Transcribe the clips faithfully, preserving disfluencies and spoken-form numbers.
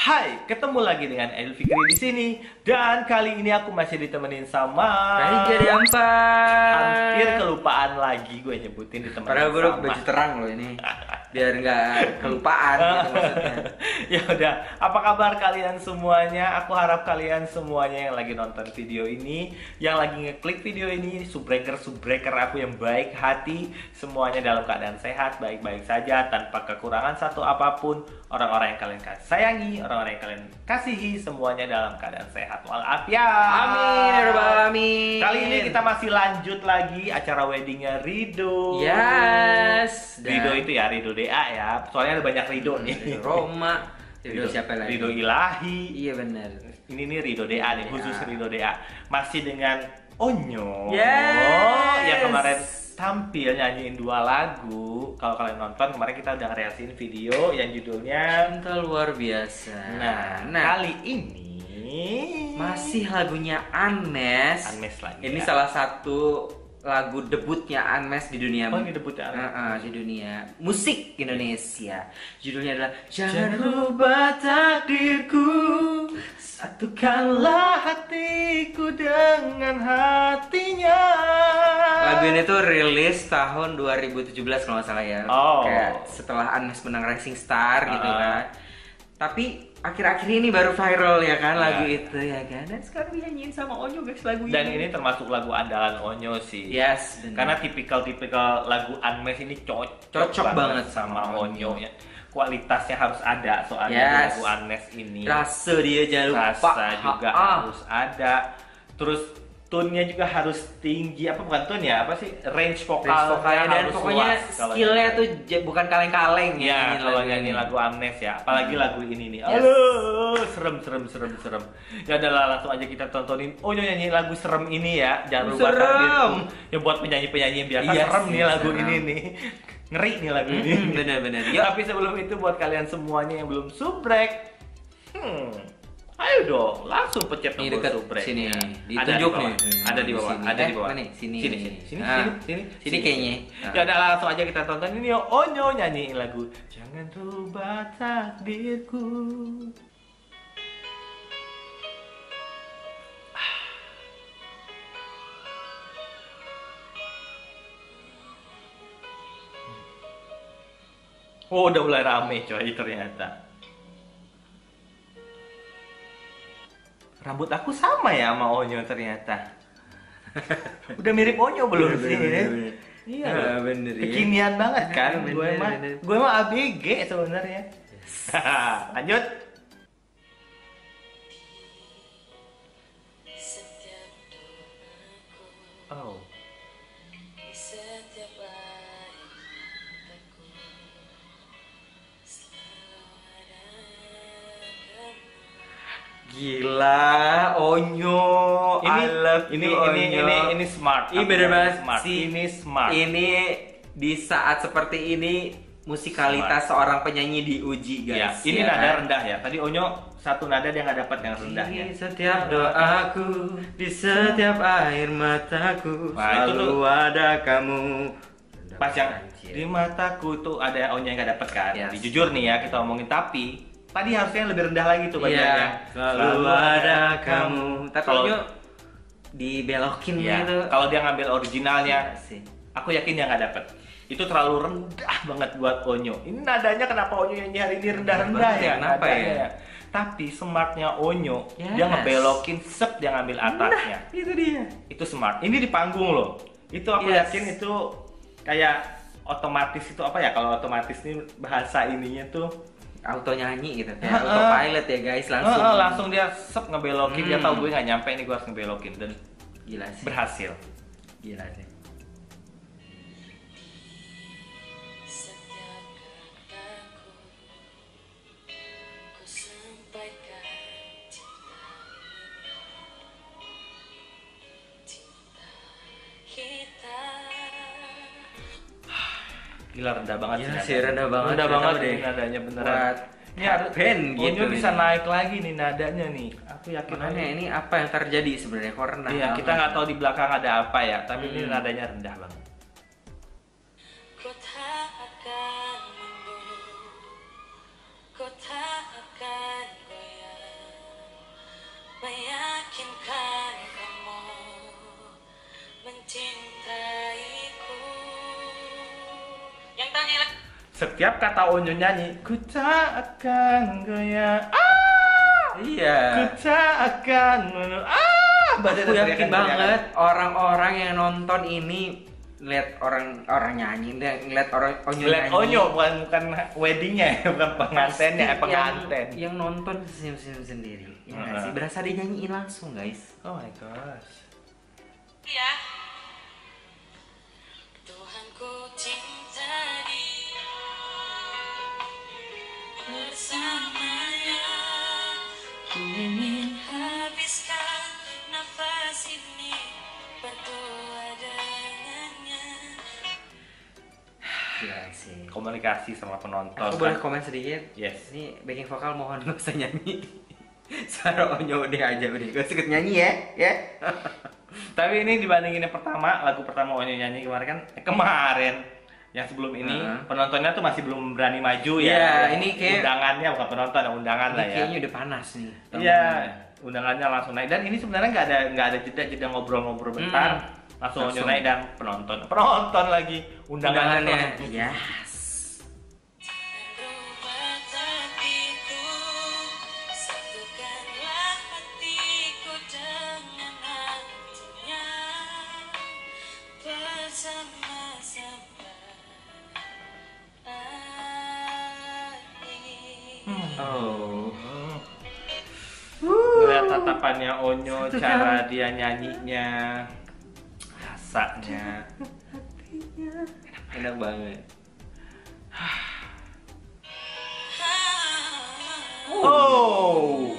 Hai, ketemu lagi dengan Aidil Fikri di sini dan kali ini aku masih ditemenin sama Raja Ampat. Hampir kelupaan lagi gue nyebutin ditemenin Padahal gue sama. baju terang loh ini, biar nggak kelupaan gitu maksudnya. Ya udah, apa kabar kalian semuanya? Aku harap kalian semuanya yang lagi nonton video ini, yang lagi ngeklik video ini, subbreaker subbreaker aku yang baik hati, semuanya dalam keadaan sehat, baik-baik saja, tanpa kekurangan satu apapun. Orang-orang yang kalian sayangi, orang-orang yang kalian kasihi, semuanya dalam keadaan sehat walafiat. Amin, ya rabbal alamin. Kali ini kita masih lanjut lagi acara weddingnya Rido. Yes. Rido itu ya Rido D A ya. Soalnya ada banyak Rido nih. Rido Roma. Rido, Rido siapa lagi? Rido Ilahi. Iya benar. Ini nih Rido D A nih, khusus Rido D A. Masih dengan Onyo. Yes. Yang kemarin tampil nyanyiin dua lagu. Kalau kalian nonton kemarin kita udah ngereaksiin video yang judulnya Cinta Luar Biasa. Nah, nah kali ini masih lagunya Unmesh. Unmesh lagi. Ini ya. salah satu lagu debutnya Unmesh di dunia. Oh, ini debutnya Unmesh. Uh, uh, di dunia musik Indonesia. Judulnya adalah Jangan Rubah Takdirku, Satukanlah hatiku dengan hatinya. Lagu ini tuh rilis tahun dua ribu tujuh belas kalau nggak salah ya. Oh. Kayak setelah Unmesh menang Rising Star gitu Uh. kan. Tapi akhir-akhir ini baru viral ya kan Ya. lagu itu ya kan. Dan sekarang dinyanyiin sama Onyo guys lagu ini. Dan ini termasuk lagu andalan Onyo sih. Yes, benar. Karena tipikal-tipikal lagu Unmesh ini cocok, Cocok banget sama sama Onyo Onyo. ya. Kualitasnya harus ada soalnya di Yes. lagu Unmesh ini. Rasa dia jangan lupa. Rasa juga Ha-ha. harus ada. Terus tone-nya juga harus tinggi, apa bukan tone ya, apa sih, range vokal Range vokalnya dan harus pokoknya luas kalau skillnya nyanyi. tuh j- bukan kaleng-kaleng Ya, nyanyiin kalau lagu nyanyi ini. lagu Unmesh ya, apalagi lagu ini nih. Yes. Aduh, serem serem serem serem. Ya adalah langsung aja kita tontonin. Oh, nyanyi lagu serem ini ya. Jangan lupa Serem. takdirku. Ya buat penyanyi-penyanyi yang biasa Iya serem sih, nih lagu serem. ini nih. Ngeri nih lagu ini. Hmm, bener-bener. Ya, tapi sebelum itu buat kalian semuanya yang belum subrek, hmm, ayo dong, langsung pencet Ini tombol dekat subrek. sini, Ada ditunjuk di bawah. nih. Ada di bawah, Sini. ada di Eh, bawah. mana nih? Sini. sini, sini, sini, Ah. sini, sini, Sini kayaknya. Ya udah langsung aja kita tonton ini yo Onyo nyanyiin lagu Jangan Rubah Takdirku. Oh, udah mulai rame coy ternyata. Rambut aku sama ya sama Onyo ternyata. Udah mirip Onyo belum Bener, sih? bener, bener, bener. Iya, Ah, loh. bener ya. Kekinian banget kan? Bener, gue mah, bener. gue mah A B G sebenarnya. Lanjut. Setiap doaku Oh. di setiap air mataku selalu ada kamu. Gila, Onyo. Ini I love ini you, ini Onyo. ini ini smart. Ini Aku bener bilang banget smart. sih. Ini smart. Ini di saat seperti ini musikalitas seorang penyanyi diuji Ya, guys. ini ya nada kan? rendah ya. Tadi Onyo satu nada dia nggak dapat yang rendah ya. Di setiap doaku, di setiap air mataku, Wah, itu selalu tuh- ada kamu. Pas yang Anjir. di mataku tuh ada Onyo yang nggak dapat kan. Yes. Jadi jujur nih ya kita omongin, tapi tadi harusnya lebih rendah lagi tuh Iya, bagiannya. selalu ada kamu. Tapi Kalau Onyo dibelokin ya, gitu. kalau dia ngambil originalnya, Iya sih. aku yakin dia nggak dapet. Itu terlalu rendah banget buat Onyo. Ini nadanya kenapa Onyo nyanyi hari ini rendah-rendah Rendah ya? banget, kenapa nadanya ya? Tapi smartnya Onyo, Yes. dia ngebelokin set, dia ngambil atasnya. Nah, itu dia. Itu smart. Ini di panggung loh. Itu aku Yes. yakin itu kayak otomatis itu apa ya? Kalau otomatis ini bahasa ininya tuh Auto nyanyi gitu. Heeh. Kayak autopilot ya guys, langsung. langsung, langsung dia sep ngebelokin. Dia Hmm. tahu gue nggak nyampe ini, gue harus ngebelokin dan Gila sih. berhasil. Gila sih. Setiap kataku ku sampaikan cinta ini, cinta kita. Gila rendah banget Iya sih sih, nadanya. rendah banget. Rendah Nggak banget tahu nih deh. nadanya beneran. Buat Ini harus band Onyo gitu bisa ini. naik lagi nih nadanya nih. Aku yakin Makanya aja. ini apa yang terjadi sebenarnya kok rendah Iya, kita banget. nggak tahu di belakang ada apa ya, tapi ini Hmm. nadanya rendah banget. Kau tak akan mundur, kau tak akan goyah. setiap kata Onyo nyanyi, ku tak akan goyah. Ah! Iya. Ku tak akan menu- ah! Baca Aku yakin teriakan-teriakan. banget orang-orang yang nonton ini lihat orang orang nyanyi, lihat ngeliat orang Onyo Lihat nyanyi. Onyo bukan bukan weddingnya, bukan pengantennya, eh, Pasti penganten. Yang, yang nonton senyum-senyum sendiri. Ya nggak Heeh. sih, berasa dinyanyiin langsung guys. Oh my gosh. Ya Tuhan ku cinta dia bersamanya ku ingin habiskan nafas ini berdua dengannya. Gila sih. Komunikasi sama penonton. Aku boleh komen sedikit? Yes. Ini backing vokal mohon nggak usah nyanyi. Suara Onyo udah aja udah gak usah ikut nyanyi ya, ya. Tapi ini dibandingin yang pertama, lagu pertama Onyo nyanyi kemarin kan, eh, kemarin yang sebelum ini Heeh. penontonnya tuh masih belum berani maju Iya, ya. ini kayak- undangannya bukan penonton, undangan Ini lah ya. kayaknya udah panas nih. Iya, undangannya langsung naik dan ini sebenarnya nggak ada nggak ada jeda jeda ngobrol-ngobrol bentar, Hmm. langsung Onyo Langsung. naik dan penonton, penonton lagi undangannya. Undangannya. Yes. Rubah takdirku, satukanlah hatiku dengan hatinya bersama-sama. Oh. Ngeliat tatapannya Onyo, cara dia nyanyinya, rasanya. Enak banget. Oh.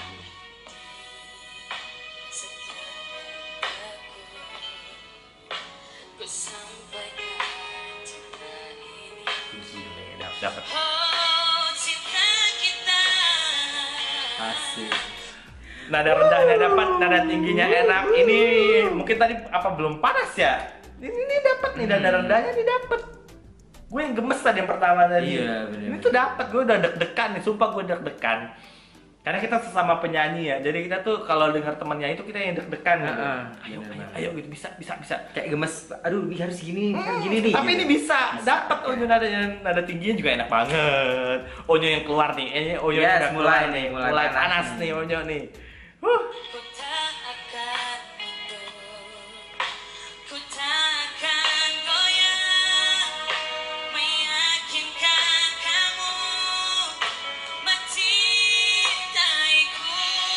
Ku sampaikan cinta ini. Gile, dap- dapet. Oh, cinta kita. Asik. Nada rendahnya dapat, nada tingginya enak. Ini mungkin tadi apa belum panas ya? Ini, ini dapat nih nada Hmm. rendahnya nih dapat. Gue yang gemes tadi yang pertama tadi. Iya, bener. Ini tuh dapat, gue udah deg-degan nih, sumpah gue deg-degan. Karena kita sesama penyanyi ya, jadi kita tuh kalau dengar temennya itu kita yang deg-degan gitu. Heeh, Ayo, bener ayo, banget. ayo gitu bisa, bisa, bisa. Kayak gemes. Aduh, harus gini, harus gini nih. Tapi gitu. ini bisa, dapat Onyo nada nada tingginya juga enak banget. Onyo yang keluar nih, eh Onyo Yes, yang udah mulai keluar nih, mulai, mulai panas panas nih nih. Onyo nih. Huh. Ku tak akan mundur. Ku tak akan goyah. Meyakinkan kamu mencintaiku.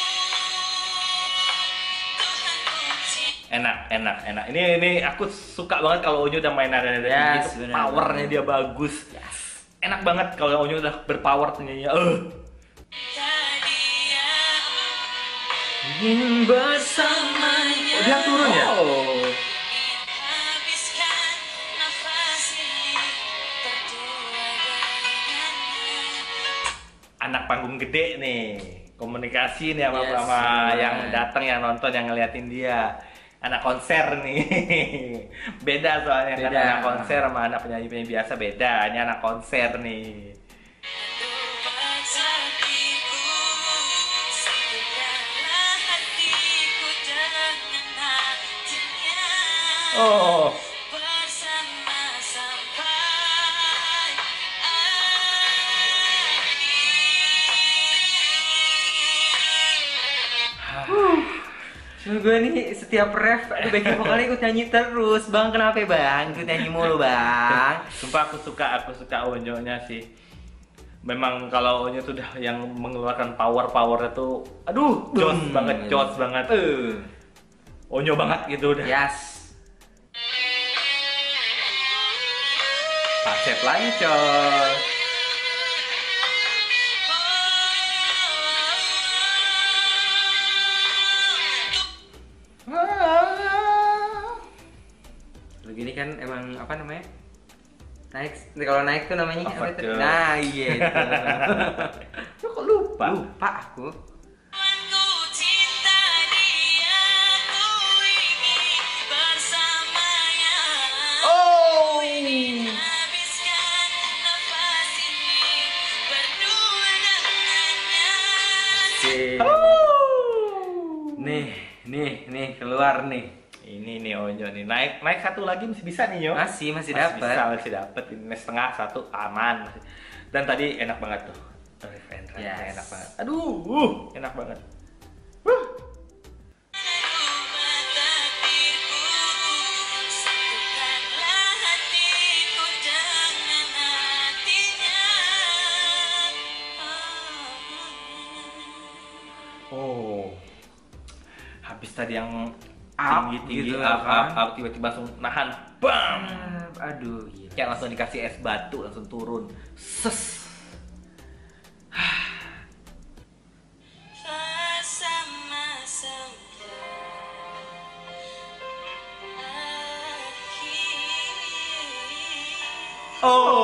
Tuhan ku cinta. Enak, enak, enak. Ini ini aku suka banget kalau Onyo udah main nada nada Yes, tinggi itu, bener, powernya bener. dia bagus. Enak banget kalau Onyo udah berpower nyanyinya. Eh. Dia Ingin bersamanya. Oh, dia turun ya? Oh. habiskan nafas ini berdua dengannya. Anak panggung gede nih. Komunikasi nih sama Yes, sama bener. yang datang, yang nonton, yang ngeliatin dia. Anak konser nih. Beda soalnya kan Beda. anak konser sama anak penyanyi-penyanyi biasa beda. Ini anak konser nih. Rubah takdirku, satukanlah hatiku dengan hatinya. Oh. Bersama sampai akhir. Cuma gue nih setiap ref, aduh backing vokalnya ikut nyanyi terus. Bang, kenapa bang? Ikut nyanyi mulu bang. Sumpah aku suka, aku suka Onyo-nya sih. Memang kalau Onyo tuh udah yang mengeluarkan power-powernya tuh, aduh, jos Boom. banget, jos banget. Uh. Onyo banget gitu udah. Yes. Paset lagi coy. Begini kan emang apa namanya? Naik, kalau naik tuh namanya apa itu? Overdose. Nah iya itu. Lu kok lupa? Lupa aku. Ku cinta dia, ku ingin bersamanya. Oh. Habiskan nafas ini berdua dengannya. Oke. Oh. Nih, nih, nih keluar nih. Ini nih Onyo nih. Naik naik satu lagi masih bisa nih Yo. Masih, masih Bisa, dapat. masih dapat. Ini setengah satu aman. Dan tadi enak banget tuh. Riff and Run, Yes. enak banget. Aduh, uh, enak banget. Huh. Rubah takdirku, satukanlah hatiku dengan hatinya. Oh. Habis tadi yang Up tinggi-tinggi gitu up, kan. up, up, tiba-tiba langsung nahan. Bam. Ah, Aduh, gila. Kayak langsung dikasih es batu, langsung turun. Ses. Bersama-sama akhir.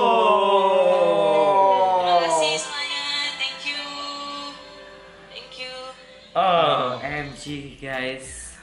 Oh. Terima kasih semuanya, thank you, thank you. Oh. O M G guys.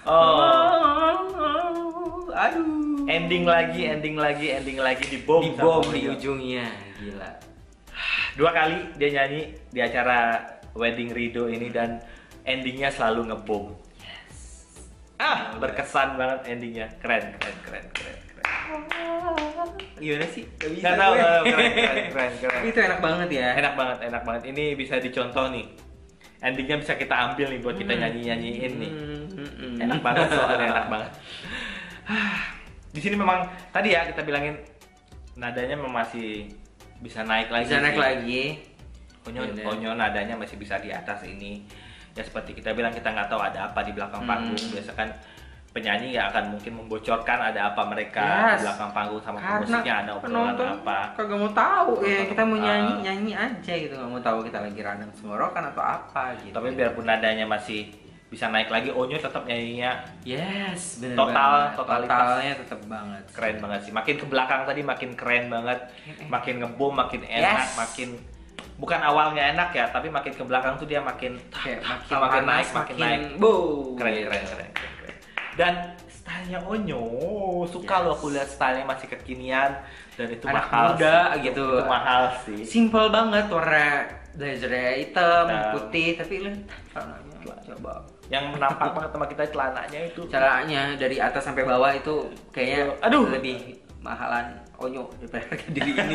Oh. Aduh. Ending lagi, ending lagi, ending lagi di bom. Di sama bom di Onyo. ujungnya, gila. Dua kali dia nyanyi di acara Wedding Rido ini dan endingnya selalu ngebom. Ah, berkesan banget endingnya. Keren, keren, keren, keren, keren. Gimana sih? Gak bisa Nggak tahu, gue. nggak tahu. Keren, keren, keren, keren. Itu enak banget ya. Enak banget, enak banget. Ini bisa dicontoh nih. Endingnya bisa kita ambil nih buat kita Hmm. nyanyi-nyanyiin nih. Hmm, hmm, hmm. Enak banget soalnya, enak banget. Di sini memang tadi ya kita bilangin nadanya memang masih bisa naik lagi. Bisa naik sih. lagi. Onyo, Iya. Onyo nadanya masih bisa di atas ini. Ya seperti kita bilang kita nggak tahu ada apa di belakang Hmm. panggung. Biasa kan penyanyi nggak akan mungkin membocorkan ada apa mereka Yes. di belakang panggung sama Karena musiknya ada obrolan penonton apa. kagak mau tahu ya, kita mau Ah. nyanyi nyanyi aja gitu, nggak mau tahu kita lagi radang tenggorokan atau apa gitu. Tapi biarpun nadanya masih bisa naik lagi, Onyo tetap nyanyinya yes, bener Total- banget. totalitas. Totalnya tetap banget. keren banget sih. Makin ke belakang tadi makin keren banget, makin ngebom, makin enak, Yes. makin bukan awalnya enak ya, tapi makin ke belakang tuh dia makin Kayak makin, makin panas, naik, makin naik. boom. Keren, gitu. keren, keren, keren, keren. Dan stylenya Onyo, suka Yes. loh aku lihat stylenya masih kekinian dan itu Anak mahal muda sih. gitu. Itu mahal sih. Simple banget, warna blazernya hitam, Hitam. putih, tapi lihat celananya coba. Yang nampak banget sama kita celananya itu. Caranya dari atas sampai bawah itu kayaknya Aduh. lebih mahalan Onyo daripada harga diri ini.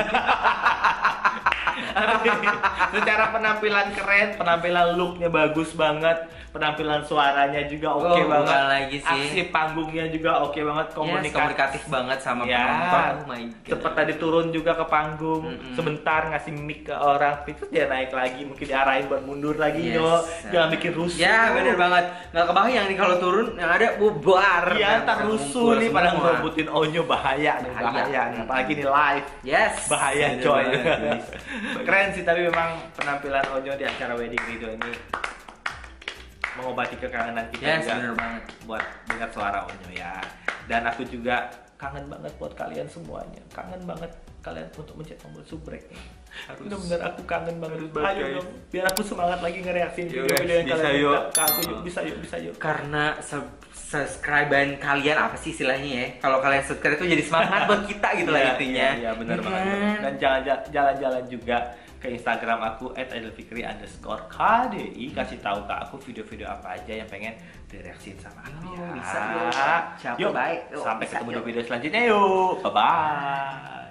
Secara penampilan keren, penampilan looknya bagus banget, penampilan suaranya juga oke Oh, banget. bukan lagi sih. Aksi panggungnya juga oke banget, Yes, komunikatif. komunikatif banget sama Ya, penonton. Oh my god. cepet tadi turun juga ke panggung, Mm-mm. sebentar ngasih mic ke orang, terus dia naik lagi, mungkin diarahin buat mundur lagi, Yes. yo, jangan bikin rusuh. Ya bener banget. Nggak kebayang nih kalau turun yang ada bubar. Iya, Dan ntar ngumpul rusuh nih pada semua. ngerebutin Onyo, bahaya nih, Bahaya. bahaya nih, apalagi nih live. Yes. Bahaya Bener coy. banget, guys. Keren sih, tapi memang penampilan Onyo di acara Wedding Rido ini mengobati kekangenan kita Yes, juga bener banget. buat dengar suara Onyo ya. Dan aku juga kangen banget buat kalian semuanya. Kangen banget kalian untuk mencet tombol subrek nih. Harus. Bener-bener aku kangen banget. Harus banget, Ayo guys. dong, biar aku semangat lagi ngereaksin Yuk, video-video guys, yang bisa kalian yuk. minta ke aku. Yuk, bisa yuk, bisa yuk. Karena sub- subscribe-an kalian apa sih istilahnya ya? Kalau kalian subscribe itu jadi semangat buat kita gitu lah Iya, intinya. Iya, iya, benar Ya banget. kan? Dan jangan jalan-jalan juga ke Instagram aku at edelfikri underscore kdi, kasih tahu ke aku video-video apa aja yang pengen direaksin sama aku Oh, ya. bisa, yuk. Siapa Yuk, baik? Yuk, sampai bisa, ketemu di yuk. video selanjutnya yuk. Bye bye.